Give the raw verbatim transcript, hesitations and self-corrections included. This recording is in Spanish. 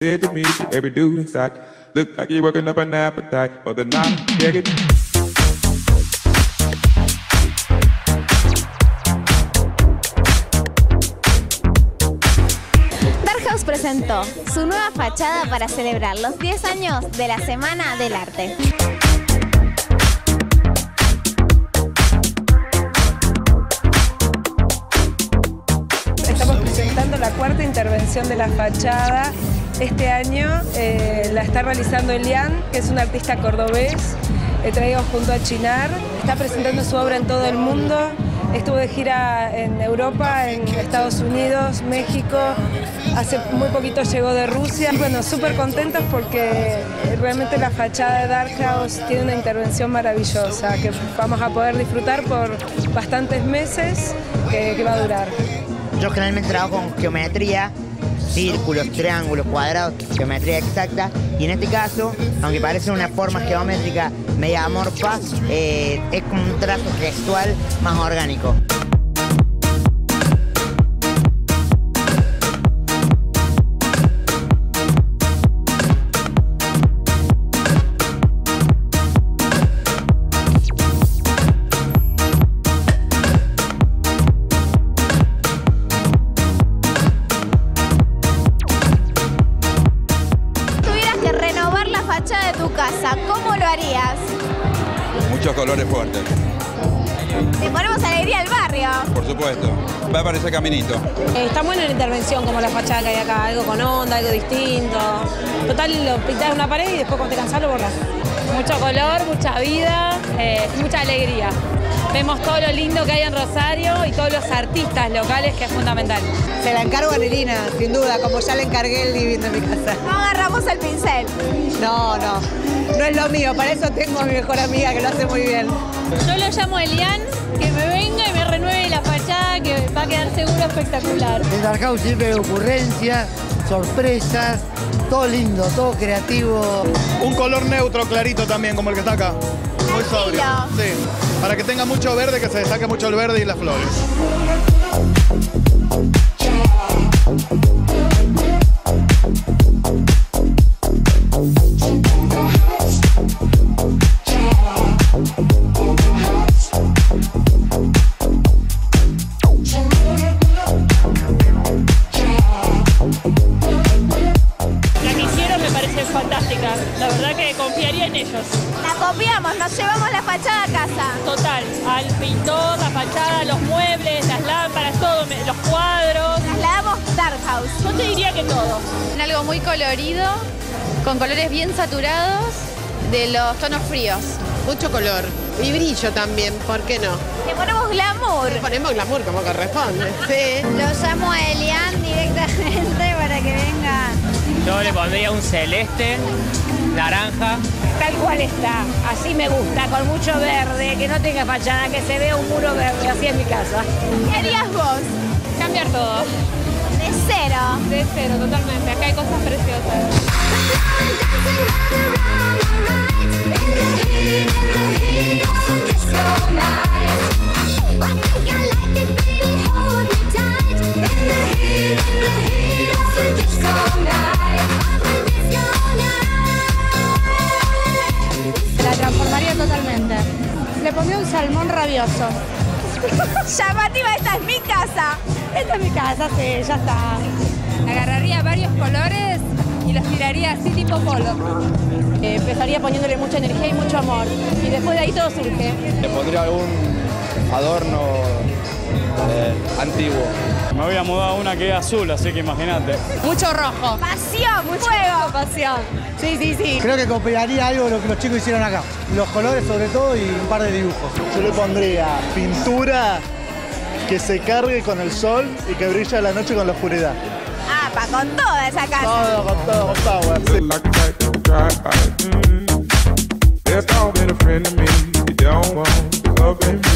Said to me, every dude inside, look like you're working up an appetite for the night. Get it? Dark House presentó su nueva fachada para celebrar los diez años de la Semana del Arte. Estamos presentando la cuarta intervención de la fachada. Este año eh, la está realizando Elian, que es un artista cordobés, eh, traído junto a Chinar. Está presentando su obra en todo el mundo. Estuvo de gira en Europa, en Estados Unidos, México. Hace muy poquito llegó de Rusia. Bueno, súper contentos porque realmente la fachada de Dark House tiene una intervención maravillosa que vamos a poder disfrutar por bastantes meses que, que va a durar. Yo generalmente trabajo con geometría, círculos, triángulos, cuadrados, geometría exacta, y en este caso, aunque parece una forma geométrica media amorfa, eh, es como un trazo gestual más orgánico. De tu casa, ¿cómo lo harías? Muchos colores fuertes. Le ponemos alegría al barrio. Por supuesto. Va a aparecer caminito. Eh, está buena la intervención, como la fachada que hay acá, algo con onda, algo distinto. Total, lo pintás en una pared y después cuando te cansás lo borrás. Mucho color, mucha vida, eh, mucha alegría. Vemos todo lo lindo que hay en Rosario y todos los artistas locales, que es fundamental. Se la encargo a Nerina, sin duda, como ya le encargué el living de mi casa. No agarramos el pincel. No, no, no es lo mío, para eso tengo a mi mejor amiga que lo hace muy bien. Yo lo llamo Elian, que me venga y me renueve la fachada, que va a quedar seguro espectacular. En Dark House siempre hay ocurrencias, sorpresas, todo lindo, todo creativo. Un color neutro clarito también, como el que está acá. Muy sobrio. Sí, para que tenga mucho verde, que se destaque mucho el verde y las flores. La que hicieron me parece fantástica. La verdad que confiaría en ellos. La copiamos, nos llevamos la fachada a casa. Total, al pintor, la fachada, los muebles, las lámparas, todo, los cuadros. Trasladamos Dark House. Yo te diría que todo. Algo muy colorido, con colores bien saturados de los tonos fríos. Mucho color y brillo también, ¿por qué no? Le ponemos glamour. Le ponemos glamour como corresponde, sí. Lo llamo a Elian directamente para que venga. Yo le pondría un celeste, naranja. Tal cual está, así me gusta, con mucho verde, que no tenga fachada, que se vea un muro verde, así en mi casa. ¿Qué harías vos? Cambiar todo. De cero. De cero, totalmente. Acá hay cosas preciosas. La transformaría totalmente. Le pondría un salmón rabioso. Llamativa, esta es mi casa. Esta es mi casa, sí, ya está. Agarraría varios colores y los tiraría así tipo polo. Eh, empezaría poniéndole mucha energía y mucho amor. Y después de ahí todo surge. Le pondría algún adorno eh, antiguo. Me voy a mudar a una que es azul, así que imagínate. Mucho rojo. Pasión, mucho fuego. Pasión. Sí, sí, sí. Creo que copiaría algo de lo que los chicos hicieron acá. Los colores sobre todo y un par de dibujos. Yo le pondría pintura que se cargue con el sol y que brilla la noche con la oscuridad. Ah, pa, con toda esa casa. Todo, con todo, con power. Sí. There's always been a friend to me. You don't want to love him.